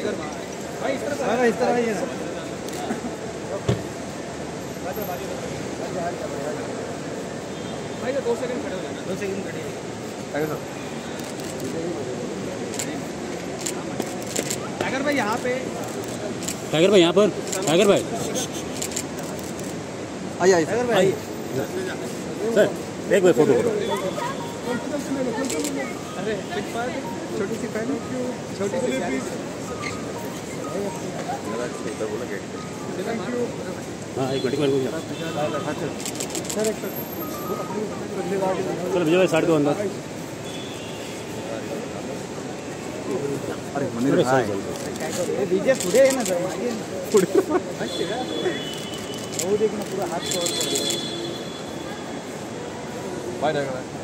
इस तरह आइए ना। भाई 2 सेकंड खड़े हो जाना। 2 सेकंड खड़े टाइगर भाई यहाँ पे। टाइगर भाई यहाँ पर। टाइगर भाई आइए टाइगर भाई सर एक बार फोटो। अरे छोटी सी पहन, छोटी सी हाँ एक मिनट सर। चलो विजय भाई साइड को अंदर। अरे मंदिर डीजे पुढे आहे ना सर, मागे पुढे वो देखना पूरा हाथ कवर कर दिया। बाय